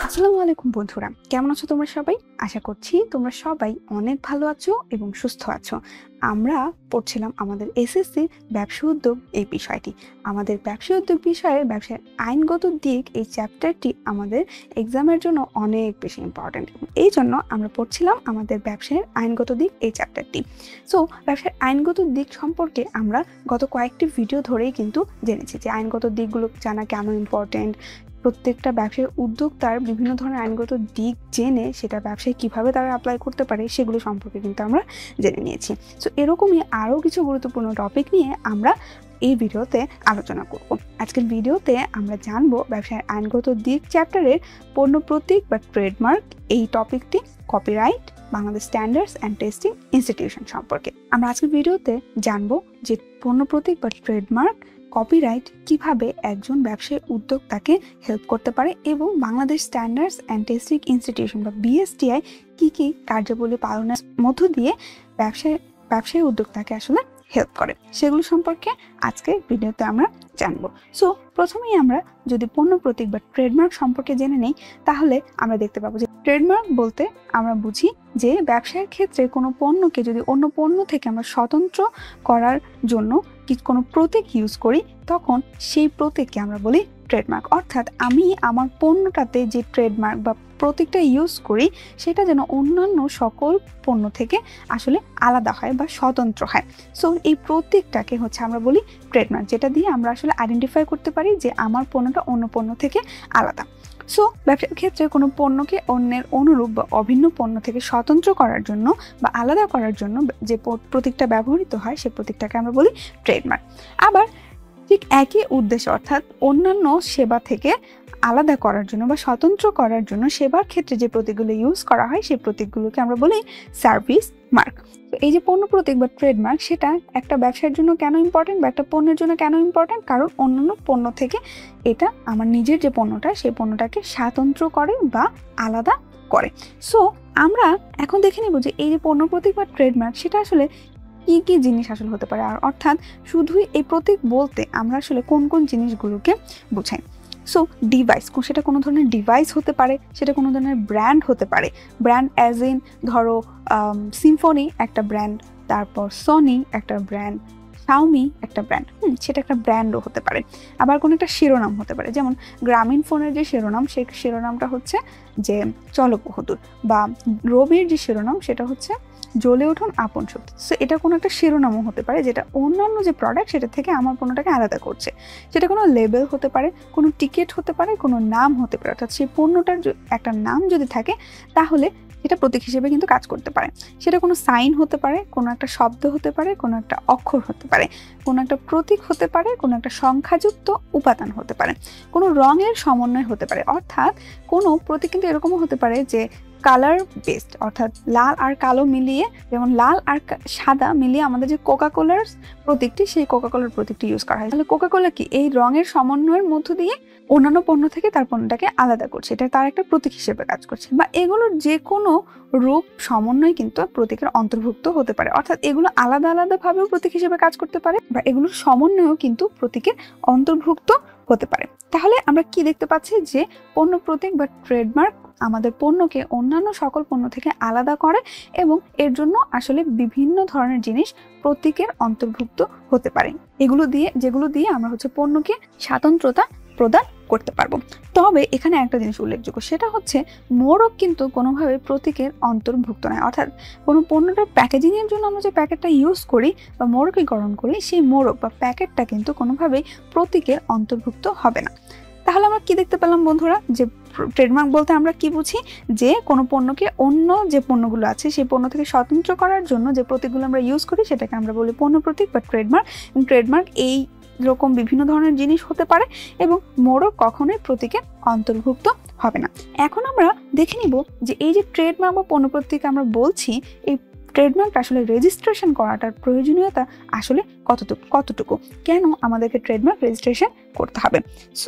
আসসালামু আলাইকুম বন্ধুরা, কেমন আছো তোমরা সবাই? আশা করছি তোমরা সবাই অনেক ভালো আছো এবং সুস্থ আছো। আমরা পড়ছিলাম আমাদের এসএসসি ব্যবসা উদ্যোগ এই বিষয়টি। আমাদের ব্যবসা উদ্যোগ বিষয়ে ব্যবসার আইনগত দিক এই চ্যাপ্টারটি আমাদের এক্সামের জন্য অনেক বেশি ইম্পর্ট্যান্ট। এই জন্য আমরা পড়ছিলাম আমাদের ব্যবসায়ের আইনগত দিক এই চ্যাপ্টারটি। সো ব্যবসার আইনগত দিক সম্পর্কে আমরা গত কয়েকটি ভিডিও ধরেই কিন্তু জেনেছি যে আইনগত দিকগুলো জানা কেন ইম্পর্ট্যান্ট। প্রত্যেকটা ব্যবসায়ী উদ্যোক্তার বিভিন্ন ধরনের আইনগত দিক জেনে সেটা ব্যবসায় কিভাবে তারা অ্যাপ্লাই করতে পারে সেগুলো সম্পর্কে কিন্তু আমরা জেনে নিয়েছি। সো এরকমই আরও কিছু গুরুত্বপূর্ণ টপিক নিয়ে আমরা এই ভিডিওতে আলোচনা করব। আজকের ভিডিওতে আমরা জানবো ব্যবসায়ের আইনগত দিক চ্যাপ্টারের পণ্য প্রতীক বা ট্রেডমার্ক এই টপিকটি, copyright, Bangladesh standards and testing institution সম্পর্কে। আমরা আজকের ভিডিওতে জানবো যে পণ্য প্রতীক বা ট্রেডমার্ক, কপিরাইট কিভাবে একজন ব্যবসায়ী উদ্যোক্তাকে হেল্প করতে পারে এবং Bangladesh standards and testing institution বা বিএসটিআই কি কার্যাবলী পালনের মধ্য দিয়ে ব্যবসায়ী উদ্যোক্তাকে আসলে হেল্প করে সেগুলো সম্পর্কে আজকে ভিডিওতে আমরা জানবো। সো প্রথমেই আমরা যদি পণ্য প্রতীক বা ট্রেডমার্ক সম্পর্কে জেনে নেই, তাহলে আমরা দেখতে পাবো যে ট্রেডমার্ক বলতে আমরা বুঝি যে ব্যবসায়ের ক্ষেত্রে কোনো পণ্যকে যদি অন্য পণ্য থেকে আমরা স্বতন্ত্র করার জন্য কোনো প্রতীক ইউজ করি, তখন সেই প্রতীককে আমরা বলি ট্রেডমার্ক। অর্থাৎ আমি আমার পণ্যটাতে যে ট্রেডমার্ক বা প্রতীকটা ইউজ করি সেটা যেন অন্যান্য সকল পণ্য থেকে আসলে আলাদা হয় বা স্বতন্ত্র হয়। সো এই প্রতীকটাকে হচ্ছে আমরা বলি ট্রেডমার্ক, যেটা দিয়ে আমরা আসলে আইডেন্টিফাই করতে পারি যে আমার পণ্যটা অন্য পণ্য থেকে আলাদা। সো ব্যবসার ক্ষেত্রে কোনো পণ্যকে অন্যের অনুরূপ বা অভিন্ন পণ্য থেকে স্বতন্ত্র করার জন্য বা আলাদা করার জন্য যে প্রতীকটা ব্যবহৃত হয় সে প্রতীকটাকে আমরা বলি ট্রেডমার্ক। আবার ঠিক একই উদ্দেশ্য অর্থাৎ অন্যান্য সেবা থেকে আলাদা করার জন্য বা স্বতন্ত্র করার জন্য সেবার ক্ষেত্রে যে প্রতীকগুলো ইউজ করা হয় সেই প্রতীকগুলোকে আমরা বলি সার্ভিস মার্ক। তো এই যে পণ্য প্রতীক বা ট্রেডমার্ক, সেটা একটা ব্যবসার জন্য কেন ইম্পর্টেন্ট বা একটা পণ্যের জন্য কেন ইম্পর্টেন্ট? কারণ অন্যান্য পণ্য থেকে এটা আমার নিজের যে পণ্যটা সেই পণ্যটাকে স্বতন্ত্র করে বা আলাদা করে। সো আমরা এখন দেখে নেব যে এই যে পণ্য প্রতীক বা ট্রেডমার্ক সেটা আসলে কি জিনিস আসলে হতে পারে। আর অর্থাৎ শুধুই এই প্রতীক বলতে আমরা আসলে কোন কোন জিনিসগুলোকে বোঝাই। সো ডিভাইস, সেটা কোনো ধরনের ডিভাইস হতে পারে, সেটা কোনো ধরনের ব্র্যান্ড হতে পারে। ব্র্যান্ড অ্যাজ ইন ধরো সিম্ফনি একটা ব্র্যান্ড, তারপর সনি একটা ব্র্যান্ড, শাওমি একটা ব্র্যান্ড, সেটা একটা ব্র্যান্ডও হতে পারে। আবার কোনো একটা শিরোনাম হতে পারে, যেমন গ্রামীণ ফোনের যে শিরোনাম সেই শিরোনামটা হচ্ছে যে চলো বহুদূর, বা রবির যে শিরোনাম সেটা হচ্ছে জ্বলে উঠুন আপন শক্তি। সো এটা কোনো একটা শিরোনামও হতে পারে যেটা অন্যান্য যে প্রোডাক্ট সেটা থেকে আমার পণ্যটাকে আলাদা করছে। সেটা কোনো লেবেল হতে পারে, কোনো টিকিট হতে পারে, কোনো নাম হতে পারে। অর্থাৎ সেই পণ্যটার একটা নাম যদি থাকে তাহলে এটা প্রতীক হিসেবে কিন্তু কাজ করতে পারে। সেটা কোনো সাইন হতে পারে, কোনো একটা শব্দ হতে পারে, কোনো একটা অক্ষর হতে পারে, কোনো একটা প্রতীক হতে পারে, কোনো একটা সংখ্যাযুক্ত উপাদান হতে পারে, কোনো রঙের সমন্বয় হতে পারে। অর্থাৎ কোনো প্রতীক কিন্তু এরকমও হতে পারে যে কালার বেসড, অর্থাৎ লাল আর কালো মিলিয়ে, যেমন লাল আর সাদা মিলিয়ে আমাদের যে কোকাকোলার প্রতীকটি সেই কোকাকোলার প্রতীকটি ইউজ করা হয়। তাহলে কোকাকোলা কি এই রঙের সমন্বয়ের মধ্য দিয়ে অন্যান্য পণ্য থেকে তার পণ্যটাকে আলাদা করছে, এটা তার একটা প্রতীক হিসেবে কাজ করছে। বা এগুলোর যে কোনো রূপ সমন্বয় কিন্তু প্রতীকের অন্তর্ভুক্ত হতে পারে। অর্থাৎ এগুলো আলাদা আলাদাভাবেও প্রতীক হিসেবে কাজ করতে পারে বা এগুলোর সমন্বয়ও কিন্তু প্রতীকের অন্তর্ভুক্ত হতে পারে। তাহলে আমরা কি দেখতে পাচ্ছি যে পণ্য প্রতীক বা ট্রেডমার্ক আমাদের পণ্যকে অন্যান্য সকল পণ্য থেকে আলাদা করে এবং এর জন্য আসলে বিভিন্ন ধরনের জিনিস প্রতীকের অন্তর্ভুক্ত হতে পারে, যেগুলো দিয়ে আমরা হচ্ছে পণ্যকে স্বাতন্ত্রতা প্রদান করতে পারবো। তবে এখানে একটা জিনিস উল্লেখযোগ্য, সেটা হচ্ছে মোড়ক কিন্তু কোনোভাবে প্রতীকের অন্তর্ভুক্ত নয়। অর্থাৎ কোনো পণ্যটার প্যাকেজিংয়ের জন্য আমরা যে প্যাকেটটা ইউজ করি বা মোড়কীকরণ করি সেই মোড়ক বা প্যাকেটটা কিন্তু কোনোভাবেই প্রতীকের অন্তর্ভুক্ত হবে না। তাহলে আমরা কি দেখতে পেলাম বন্ধুরা, যে ট্রেডমার্ক বলতে আমরা কি বুঝি, যে কোনো পণ্যকে অন্য যে পণ্যগুলো আছে সেই পণ্য থেকে স্বতন্ত্র করার জন্য যে প্রতীকগুলো আমরা ইউজ করি সেটাকে আমরা বলি পণ্য প্রতীক বা ট্রেডমার্ক। এবং ট্রেডমার্ক এই রকম বিভিন্ন ধরনের জিনিস হতে পারে এবং মোড়ক কখনোই প্রতীকে অন্তর্ভুক্ত হবে না। এখন আমরা দেখে নিব যে এই যে ট্রেডমার্ক বা পণ্য প্রতীক আমরা বলছি, এই ট্রেডমার্ক আসলে রেজিস্ট্রেশন করাটার প্রয়োজনীয়তা আসলে কতটুকু, কেন আমাদেরকে ট্রেডমার্ক রেজিস্ট্রেশন করতে হবে। সো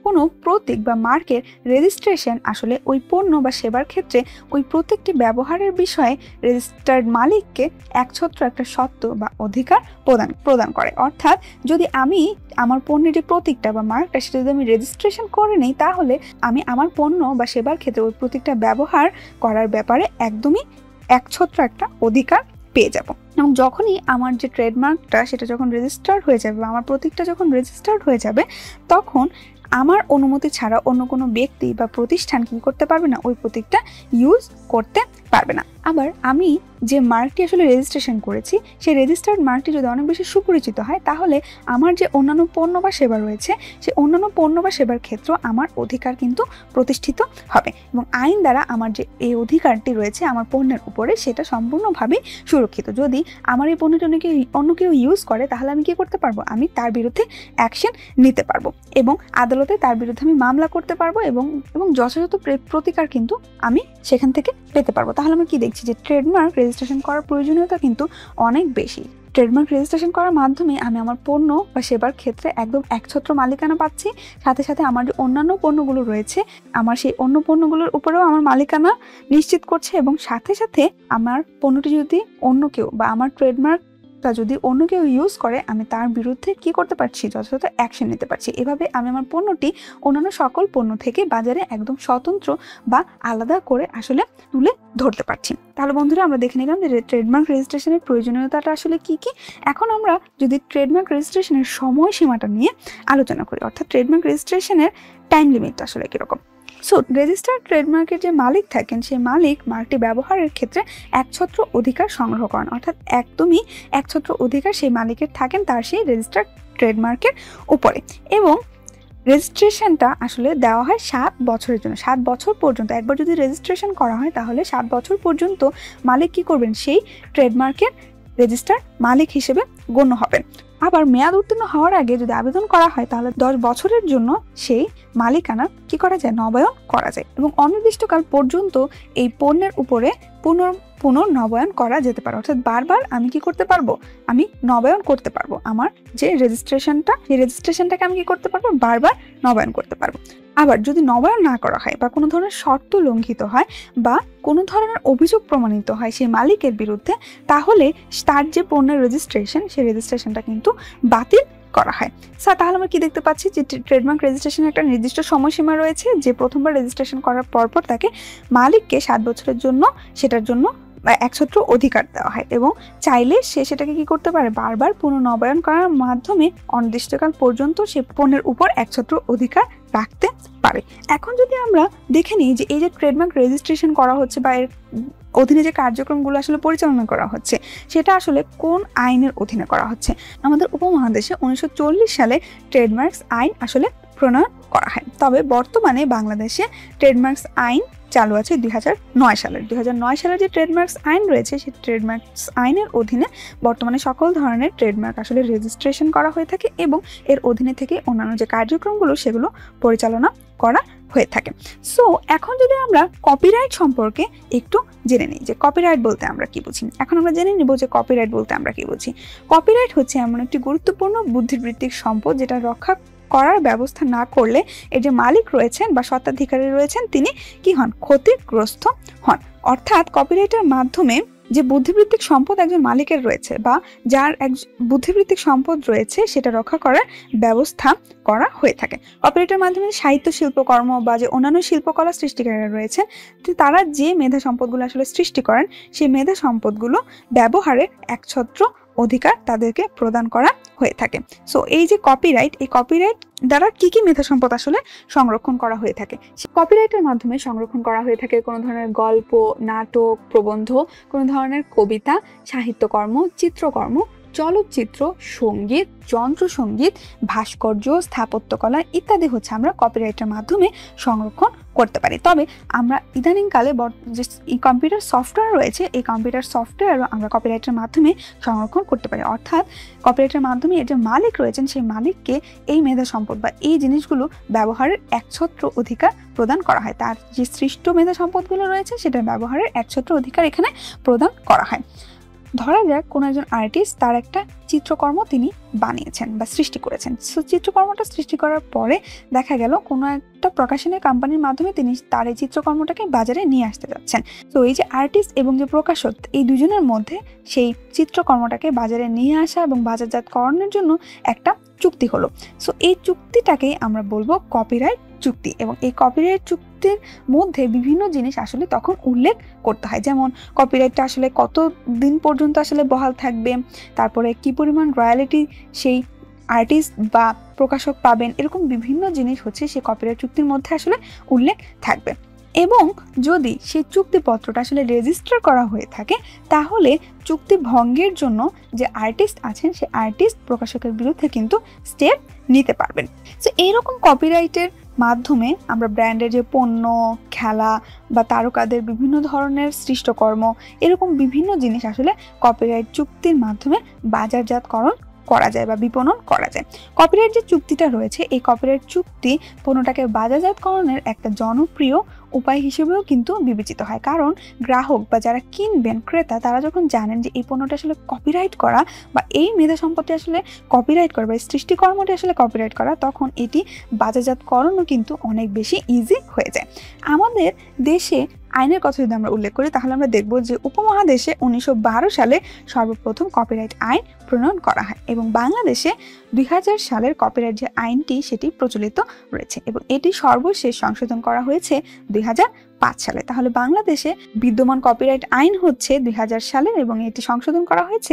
কোনো প্রতীক বা মার্কের রেজিস্ট্রেশন আসলে ওই পণ্য বা সেবার ক্ষেত্রে ওই প্রত্যেকটি ব্যবহারের বিষয়ে রেজিস্টার্ড মালিককে একছত্র একটা সত্ত্ব বা অধিকার প্রদান করে। অর্থাৎ যদি আমি আমার পণ্যের যে প্রতীকটা বা মার্কটা সেটা যদি আমি রেজিস্ট্রেশন করে নিই, তাহলে আমি আমার পণ্য বা সেবার ক্ষেত্রে ওই প্রতীকটা ব্যবহার করার ব্যাপারে একদমই একছত্র একটা অধিকার পেয়ে যাব। এবং যখনই আমার যে ট্রেডমার্কটা সেটা যখন রেজিস্টার্ড হয়ে যাবে বা আমার প্রতীকটা যখন রেজিস্টার্ড হয়ে যাবে, তখন আমার অনুমতি ছাড়া অন্য কোনো ব্যক্তি বা প্রতিষ্ঠান কি করতে পারবে না, ওই প্রতীকটা ইউজ করতে পারবে না। আবার আমি যে মার্কটি আসলে রেজিস্ট্রেশন করেছি সেই রেজিস্টার্ড মার্কটি যদি অনেক বেশি সুপরিচিত হয়, তাহলে আমার যে অন্যান্য পণ্য বা সেবা রয়েছে সেই অন্যান্য পণ্য বা সেবার ক্ষেত্রে আমার অধিকার কিন্তু প্রতিষ্ঠিত হবে এবং আইন দ্বারা আমার যে এই অধিকারটি রয়েছে আমার পণ্যের উপরে সেটা সম্পূর্ণভাবে সুরক্ষিত। যদি আমার এই পণ্যটি অন্য কেউ ইউজ করে, তাহলে আমি কি করতে পারবো, আমি তার বিরুদ্ধে অ্যাকশন নিতে পারবো এবং আদালতে তার বিরুদ্ধে আমি মামলা করতে পারবো এবং যথাযথ প্রতিকার কিন্তু আমি সেখান থেকে পেতে পারবো। তাহলে আমরা কি দেখছি যে ট্রেডমার্ক রেজিস্ট্রেশন করার প্রয়োজনীয়তা কিন্তু অনেক বেশি। ট্রেডমার্ক রেজিস্ট্রেশন করার মাধ্যমে আমি আমার পণ্য বা সেবার ক্ষেত্রে একদম একছত্র মালিকানা পাচ্ছি, সাথে সাথে আমার যে অন্যান্য পণ্যগুলো রয়েছে আমার সেই অন্য পণ্যগুলোর উপরেও আমার মালিকানা নিশ্চিত করছে এবং সাথে সাথে আমার পণ্যটি যদি অন্য কেউ বা আমার ট্রেডমার্কটা যদি অন্য কেউ ইউজ করে, আমি তার বিরুদ্ধে কি করতে পারছি, যথাযথ অ্যাকশন নিতে পারছি। এভাবে আমি আমার পণ্যটি অন্যান্য সকল পণ্য থেকে বাজারে একদম স্বতন্ত্র বা আলাদা করে আসলে তুলে ধরতে পারছি। তাহলে বন্ধুরা, আমরা দেখে নিলাম যে ট্রেডমার্ক রেজিস্ট্রেশনের প্রয়োজনীয়তাটা আসলে কি কি। এখন আমরা যদি ট্রেডমার্ক রেজিস্ট্রেশনের সময়সীমাটা নিয়ে আলোচনা করি, অর্থাৎ ট্রেডমার্ক রেজিস্ট্রেশনের টাইম লিমিট আসলে কীরকম। সো রেজিস্টার্ড ট্রেডমার্কের যে মালিক থাকেন, সেই মালিক মার্কটি ব্যবহারের ক্ষেত্রে একছত্র অধিকার সংগ্রহ করেন, অর্থাৎ একদমই একছত্র অধিকার সেই মালিকের থাকেন তার সেই রেজিস্টার্ড ট্রেডমার্কের উপরে। এবং রেজিস্ট্রেশনটা আসলে দেওয়া হয় 7 বছরের জন্য। 7 বছর পর্যন্ত একবার যদি রেজিস্ট্রেশন করা হয়, তাহলে 7 বছর পর্যন্ত মালিক কি করবেন, সেই ট্রেডমার্কের রেজিস্টার্ড মালিক হিসেবে গণ্য হবেন। আবার মেয়াদ উত্তীর্ণ হওয়ার আগে যদি আবেদন করা হয়, তাহলে 10 বছরের জন্য সেই মালিকানা কি করা যায়, নবায়ন করা যায় এবং অনির্দিষ্টকাল পর্যন্ত এই পণ্যের উপরে পুনর্নবায়ন করা যেতে পারে। অর্থাৎ বারবার আমি কি করতে পারবো, আমি নবায়ন করতে পারবো। আমার যে রেজিস্ট্রেশনটা, সেই রেজিস্ট্রেশনটাকে আমি কি করতে পারবো, বারবার নবায়ন করতে পারবো। আবার যদি নবায়ন না করা হয় বা কোনো ধরনের শর্ত লঙ্ঘিত হয় বা কোনো ধরনের অভিযোগ প্রমাণিত হয় সেই মালিকের বিরুদ্ধে, তাহলে তার যে পণ্যের রেজিস্ট্রেশন, সেই রেজিস্ট্রেশনটা কিন্তু বাতিল করা হয়। তাহলে আমরা কি দেখতে পাচ্ছি যে ট্রেডমার্ক রেজিস্ট্রেশনের একটা নির্দিষ্ট সময়সীমা রয়েছে, যে প্রথমবার রেজিস্ট্রেশন করার পরপর তাকে মালিককে 7 বছরের জন্য সেটার জন্য একছত্র অধিকার দেওয়া হয় এবং চাইলে সে সেটাকে কি করতে পারে, বারবার পুনর্নবায়ন করার মাধ্যমে অনির্দিষ্টকাল পর্যন্ত সে পণ্যের উপর একছত্র অধিকার রাখতে পারে। এখন যদি আমরা দেখে নিই যে এই যে ট্রেডমার্ক রেজিস্ট্রেশন করা হচ্ছে বা এর অধীনে যে কার্যক্রমগুলো আসলে পরিচালনা করা হচ্ছে, সেটা আসলে কোন আইনের অধীনে করা হচ্ছে। আমাদের উপমহাদেশে 1940 সালে ট্রেডমার্কস আইন আসলে প্রণয়ন করা হয়, তবে বর্তমানে বাংলাদেশে ট্রেডমার্কস আইন চালু আছে 2009 সালের। 2009 সালের যে ট্রেডমার্কস আইন রয়েছে, সেই ট্রেডমার্কস আইনের অধীনে বর্তমানে সকল ধরনের ট্রেডমার্ক আসলে রেজিস্ট্রেশন করা হয়ে থাকে এবং এর অধীনে থেকে অন্যান্য যে কার্যক্রমগুলো সেগুলো পরিচালনা করা হয়ে থাকে। সো এখন যদি আমরা কপিরাইট সম্পর্কে একটু জেনে নিই যে কপিরাইট বলতে আমরা কি বুঝি। এখন আমরা জেনে নিব যে কপিরাইট বলতে আমরা কি বুঝি। কপিরাইট হচ্ছে এমন একটি গুরুত্বপূর্ণ বুদ্ধিবৃত্তিক সম্পদ যেটা রক্ষা করার ব্যবস্থা না করলে এর যে মালিক রয়েছেন বা স্বত্বাধিকারী রয়েছেন তিনি কি হন, ক্ষতিগ্রস্ত হন। অর্থাৎ কপিরাইটের মাধ্যমে যে বুদ্ধিবৃত্তিক সম্পদ একজন মালিকের রয়েছে বা যার এক বুদ্ধিবৃত্তিক সম্পদ রয়েছে সেটা রক্ষা করার ব্যবস্থা করা হয়ে থাকে। কপিরাইটের মাধ্যমে সাহিত্য শিল্পকর্ম বা যে অন্যান্য শিল্পকলা সৃষ্টিকারীরা রয়েছে তারা যে মেধা সম্পদগুলো আসলে সৃষ্টি করেন, সেই মেধা সম্পদগুলো ব্যবহারের একছত্র অধিকার তাদেরকে প্রদান করা হয়ে থাকে। সো এই যে কপিরাইট, এই কপিরাইট দ্বারা কি কি মেধা সম্পদ আসলে সংরক্ষণ করা হয়ে থাকে। কপিরাইটের মাধ্যমে সংরক্ষণ করা হয়ে থাকে কোনো ধরনের গল্প, নাটক, প্রবন্ধ, কোনো ধরনের কবিতা, সাহিত্যকর্ম, চিত্রকর্ম, চলচ্চিত্র, সঙ্গীত, যন্ত্রসঙ্গীত, ভাস্কর্য, স্থাপত্যকলা ইত্যাদি হচ্ছে আমরা কপিরাইটের মাধ্যমে সংরক্ষণ করতে পারি। তবে আমরা ইদানিংকালে যে কম্পিউটার সফটওয়্যার রয়েছে, এই কম্পিউটার সফটওয়্যারও আমরা কপিরাইটের মাধ্যমে সংরক্ষণ করতে পারি। অর্থাৎ কপিরাইটের মাধ্যমে এর যে মালিক রয়েছেন সেই মালিককে এই মেধা সম্পদ বা এই জিনিসগুলো ব্যবহারের একছত্র অধিকার প্রদান করা হয়। তার যে সৃষ্ট মেধা সম্পদগুলো রয়েছে সেটার ব্যবহারের একছত্র অধিকার এখানে প্রদান করা হয়। ধরা যাক কোনো একজন আর্টিস্ট তার একটা চিত্রকর্ম তিনি বানিয়েছেন বা সৃষ্টি করেছেন। সো চিত্রকর্মটা সৃষ্টি করার পরে দেখা গেল কোনো একটা প্রকাশনের কোম্পানির মাধ্যমে তিনি তার এই চিত্রকর্মটাকে বাজারে নিয়ে আসতে যাচ্ছেন। তো এই যে আর্টিস্ট এবং যে প্রকাশক, এই দুজনের মধ্যে সেই চিত্রকর্মটাকে বাজারে নিয়ে আসা এবং বাজারজাতকরণের জন্য একটা চুক্তি হলো। সো এই চুক্তিটাকে আমরা বলবো কপিরাইট চুক্তি। এবং এই কপিরাইট চুক্তির মধ্যে বিভিন্ন জিনিস আসলে তখন উল্লেখ করতে হয়, যেমন কপিরাইটটা আসলে কত দিন পর্যন্ত আসলে বহাল থাকবে, তারপরে কি পরিমাণ রয়্যালিটি সেই আর্টিস্ট বা প্রকাশক পাবেন, এরকম বিভিন্ন জিনিস হচ্ছে সেই কপিরাইট চুক্তির মধ্যে আসলে উল্লেখ থাকবে। এবং যদি সেই চুক্তিপত্রটা আসলে রেজিস্টার করা হয়ে থাকে তাহলে চুক্তি ভঙ্গের জন্য যে আর্টিস্ট আছেন সেই আর্টিস্ট প্রকাশকের বিরুদ্ধে কিন্তু স্টেপ নিতে পারবেন। তো এইরকম কপিরাইটের মাধ্যমে আমরা ব্র্যান্ডের যে পণ্য, খেলা বা তারকাদের বিভিন্ন ধরনের সৃষ্টকর্ম, এরকম বিভিন্ন জিনিস আসলে কপিরাইট চুক্তির মাধ্যমে বাজারজাতকরণ করা যায় বা বিপণন করা যায়। কপিরাইট যে চুক্তিটা রয়েছে, এই কপিরাইট চুক্তি পণ্যটাকে বাজারজাতকরণের একটা জনপ্রিয় উপায় হিসেবেও কিন্তু বিবেচিত হয়। কারণ গ্রাহক বা যারা কিনবেন, ক্রেতা, তারা যখন জানেন যে এই পণ্যটা আসলে কপিরাইট করা বা এই মেধা সম্পত্তি আসলে কপিরাইট করা বা সৃষ্টিকর্মটি আসলে কপিরাইট করা, তখন এটি বাজারজাতকরণও কিন্তু অনেক বেশি ইজি হয়ে যায়। আমাদের দেশে আইনের কথা যদি আমরা উল্লেখ করি তাহলে আমরা দেখব যে উপমহাদেশে 1912 সালে সর্বপ্রথম কপিরাইট আইন প্রণয়ন করা হয় এবং বাংলাদেশে 2000 সালের কপিরাইট যে আইনটি সেটি প্রচলিত রয়েছে এবং এটি সর্বশেষ সংশোধন করা হয়েছে 2005 সালে। তাহলে বাংলাদেশে বিদ্যমান কপিরাইট আইন হচ্ছে 2000 সালের এবং এটি সংশোধন করা হয়েছে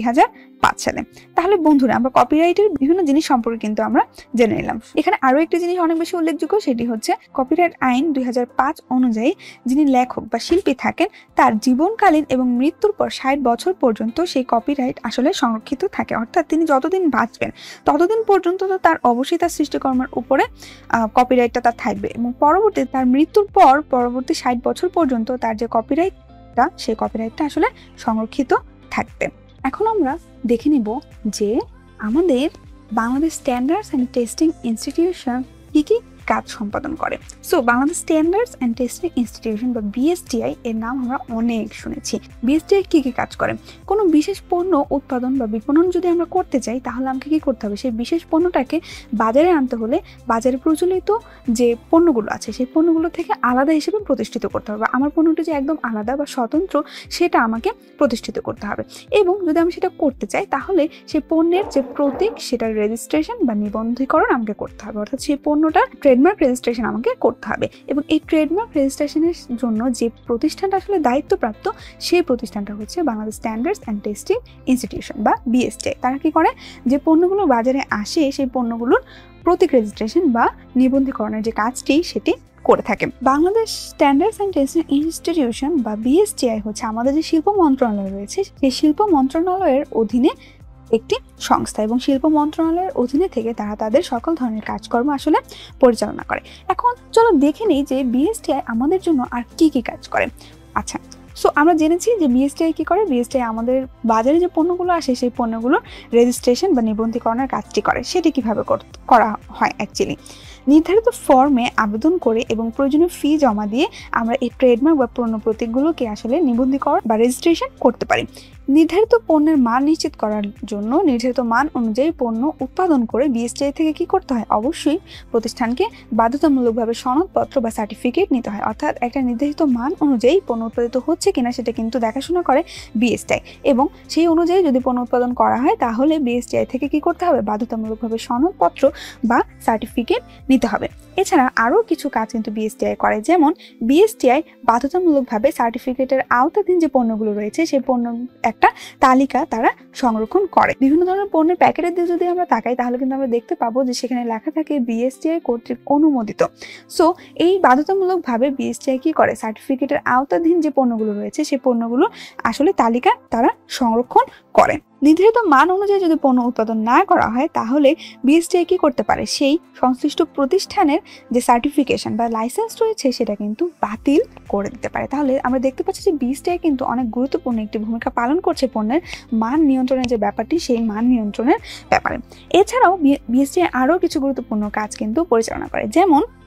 2005 সালে। তাহলে বন্ধুরা, আমরা কপিরাইটের বিভিন্ন জিনিস সম্পর্কে কিন্তু আমরা জেনে নিলাম। এখানে আরো একটি জিনিস অনেক বেশি উল্লেখযোগ্য, সেটি হচ্ছে কপিরাইট আইন 2005 অনুযায়ী যিনি লেখক বা শিল্পী থাকেন তার জীবনকালীন এবং মৃত্যুর পর 60 বছর পর্যন্ত সেই কপিরাইট আসলে সংরক্ষিত থাকে। অর্থাৎ তিনি যতদিন বাঁচবেন ততদিন পর্যন্ত তো তার অবশ্যই তার সৃষ্টিকর্মের উপরে কপিরাইটটা তার থাকবে এবং পরবর্তী তার মৃত্যুর পর পরবর্তী 60 বছর পর্যন্ত তার যে কপিরাইটটা, সেই কপিরাইটটা আসলে সংরক্ষিত থাকবে। এখন আমরা দেখে নিব যে আমাদের Bangladesh standards and testing institution কি কি কাজ সম্পাদন করে। So Bangladesh standards and testing institution বা বিএসটিআই এর নাম আমরা অনেক শুনেছি। বিএসটিআই কি কি কাজ করে? কোনো বিশেষ পণ্য উৎপাদন বা বিপণন যদি আমরা করতে চাই তাহলে আমাকে কি করতে হবে? সেই বিশেষ পণ্যটাকে বাজারে আনতে হলে বাজারে প্রচলিত যে পণ্যগুলো আছে সেই পণ্যগুলো থেকে আলাদা হিসেবে প্রতিষ্ঠিত করতে হবে। আমার পণ্যটা যে একদম আলাদা বা স্বতন্ত্র সেটা আমাকে প্রতিষ্ঠিত করতে হবে এবং যদি আমি সেটা করতে চাই তাহলে সেই পণ্যের যে প্রতীক সেটার রেজিস্ট্রেশন বা নিবন্ধীকরণ আমাকে করতে হবে। অর্থাৎ সেই পণ্যটা ট্রেডমার্ক রেজিস্ট্রেশন আমাকে করতে হবে এবং এই ট্রেডমার্ক রেজিস্ট্রেশনের জন্য যে প্রতিষ্ঠানটা আসলে দায়িত্বপ্রাপ্ত সেই প্রতিষ্ঠানটা হচ্ছে Bangladesh standards and testing institution বা বিএসটিআই। তারা কি করে? যে পণ্যগুলো বাজারে আসে সেই পণ্যগুলোর প্রতীক রেজিস্ট্রেশন বা নিবন্ধীকরণের যে কাজটি সেটি করে থাকে। Bangladesh standards and testing institution বা বিএসটিআই হচ্ছে আমাদের যে শিল্প মন্ত্রণালয় রয়েছে সেই শিল্প মন্ত্রণালয়ের অধীনে একটি সংস্থা এবং শিল্প মন্ত্রণালয়ের অধীনে থেকে তারা তাদের সকল ধরনের কাজকর্ম আসলে পরিচালনা করে। এখন চলো দেখে নিই যে বিএসটিআই আমাদের জন্য আর কি কি কাজ করে। আচ্ছা, সো আমরা জেনেছি যে বিএসটিআই কি করে। বিএসটিআই আমাদের বাজারে যে পণ্যগুলো আসে সেই পণ্যগুলোর রেজিস্ট্রেশন বা নিবন্ধীকরণের কাজটি করে। সেটি কিভাবে করা হয়? অ্যাকচুয়ালি নির্ধারিত ফর্মে আবেদন করে এবং প্রয়োজনীয় ফি জমা দিয়ে আমরা এই ট্রেডমার্ক বা পণ্য প্রতীকগুলোকে আসলে নিবন্ধীকরণ বা রেজিস্ট্রেশন করতে পারি। নির্ধারিত পণ্যের মান নিশ্চিত করার জন্য নির্ধারিত মান অনুযায়ী পণ্য উৎপাদন করে বিএসটিআই থেকে কি করতে হয়? অবশ্যই প্রতিষ্ঠানকে বাধ্যতামূলকভাবে সনদপত্র বা সার্টিফিকেট নিতে হয়। অর্থাৎ একটা নির্ধারিত মান অনুযায়ী পণ্য উৎপাদিত হচ্ছে কিনা সেটা কিন্তু দেখাশোনা করে বিএসটিআই এবং সেই অনুযায়ী যদি পণ্য উৎপাদন করা হয় তাহলে বিএসটিআই থেকে কি করতে হবে? বাধ্যতামূলকভাবে সনদপত্র বা সার্টিফিকেট নিতে হবে। এছাড়া আরও কিছু কাজ কিন্তু বিএসটিআই করে, যেমন বিএসটিআই বাধ্যতামূলকভাবে সার্টিফিকেটের আওতাধীন যে পণ্যগুলো রয়েছে সেই পণ্য একটা তালিকা তারা সংরক্ষণ করে। বিভিন্ন ধরনের পণ্যের প্যাকেটের দিকে যদি আমরা তাকাই তাহলে কিন্তু আমরা দেখতে পাবো যে সেখানে লেখা থাকে বিএসটিআই কর্তৃক অনুমোদিত। সো এই বাধ্যতামূলকভাবে বিএসটিআই কি করে? সার্টিফিকেটের আওতাধীন যে পণ্যগুলো রয়েছে সেই পণ্যগুলো আসলে তালিকা তারা সংরক্ষণ করে। নির্ধারিত মান অনুযায়ী যদি পণ্য উৎপাদন না করা হয় তাহলে বিএসটিআই কি করতে পারে? সেই সংশ্লিষ্ট প্রতিষ্ঠানের যে সার্টিফিকেশন বা লাইসেন্স রয়েছে সেটা কিন্তু বাতিল করে দিতে পারে। তাহলে আমরা দেখতে পাচ্ছি যে বিএসটিআই কিন্তু অনেক গুরুত্বপূর্ণ একটি ভূমিকা পালন করছে পণ্যের মান নিয়ন্ত্রণের যে ব্যাপারটি সেই মান নিয়ন্ত্রণের ব্যাপারে। এছাড়াও বিএসটিআই আরও কিছু গুরুত্বপূর্ণ কাজ কিন্তু পরিচালনা করে, যেমন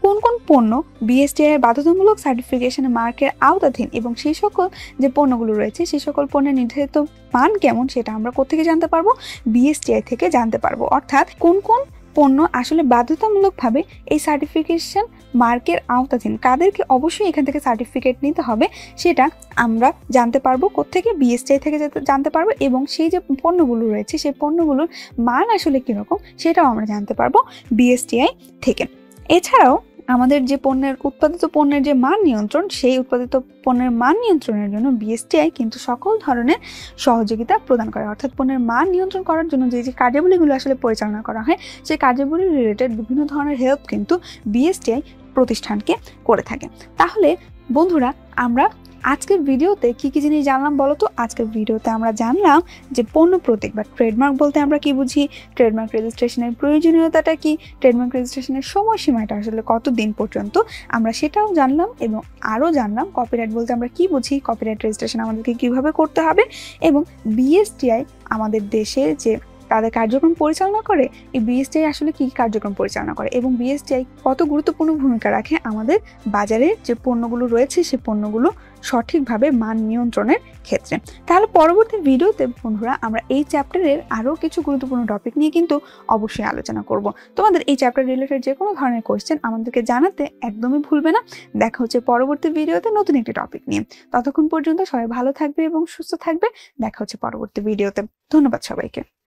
কোন কোন পণ্য বিএসটিআই এর বাধ্যতামূলক সার্টিফিকেশন মার্কের আওতাধীন এবং সেই সকল যে পণ্যগুলো রয়েছে সেই সকল পণ্যের নির্ধারিত মান কেমন সেটা আমরা কোত্থেকে জানতে পারবো? বিএসটিআই থেকে জানতে পারবো। অর্থাৎ কোন কোন পণ্য আসলে বাধ্যতামূলকভাবে এই সার্টিফিকেশন মার্কের আওতাধীন, কাদেরকে অবশ্যই এখান থেকে সার্টিফিকেট নিতে হবে সেটা আমরা জানতে পারবো কোত্থেকে? বিএসটিআই থেকে জানতে পারবো। এবং সেই যে পণ্যগুলো রয়েছে সেই পণ্যগুলোর মান আসলে কীরকম সেটাও আমরা জানতে পারবো বিএসটিআই থেকে। এছাড়াও আমাদের যে উৎপাদিত পণ্যের যে মান নিয়ন্ত্রণ, সেই উৎপাদিত পণ্যের মান নিয়ন্ত্রণের জন্য বিএসটিআই কিন্তু সকল ধরনের সহযোগিতা প্রদান করে। অর্থাৎ পণ্যের মান নিয়ন্ত্রণ করার জন্য যে যে কার্যাবলীগুলো আসলে পরিচালনা করা হয় সেই কার্যাবলী রিলেটেড বিভিন্ন ধরনের হেল্প কিন্তু বিএসটিআই প্রতিষ্ঠানকে করে থাকে। তাহলে বন্ধুরা, আমরা আজকের ভিডিওতে কি কি জিনিস জানলাম বলো তো? আজকের ভিডিওতে আমরা জানলাম যে পণ্য প্রতীক বা ট্রেডমার্ক বলতে আমরা কি বুঝি, ট্রেডমার্ক রেজিস্ট্রেশনের প্রয়োজনীয়তাটা কি, ট্রেডমার্ক রেজিস্ট্রেশনের সময়সীমাটা আসলে কতদিন পর্যন্ত, আমরা সেটাও জানলাম। এবং আরও জানলাম কপিরাইট বলতে আমরা কি বুঝি, কপিরাইট রেজিস্ট্রেশন আমাদেরকে কিভাবে করতে হবে, এবং বিএসটিআই আমাদের দেশে যে তাদের কার্যক্রম পরিচালনা করে, এই বিএসটিআই আসলে কী কার্যক্রম পরিচালনা করে এবং বিএসটিআই কত গুরুত্বপূর্ণ ভূমিকা রাখে আমাদের বাজারে যে পণ্যগুলো রয়েছে সেই পণ্যগুলো সঠিকভাবে মান নিয়ন্ত্রণের ক্ষেত্রে। তাহলে পরবর্তী ভিডিওতে বন্ধুরা আমরা এই চ্যাপ্টারের আরও কিছু গুরুত্বপূর্ণ টপিক নিয়ে কিন্তু অবশ্যই আলোচনা করব। তোমাদের এই চ্যাপ্টার রিলেটেড যে কোনো ধরনের কোয়েশ্চেন আমাদেরকে জানাতে একদমই ভুলবে না। দেখা হচ্ছে পরবর্তী ভিডিওতে নতুন একটি টপিক নিয়ে। ততক্ষণ পর্যন্ত সবাই ভালো থাকবে এবং সুস্থ থাকবে। দেখা হচ্ছে পরবর্তী ভিডিওতে। ধন্যবাদ সবাইকে।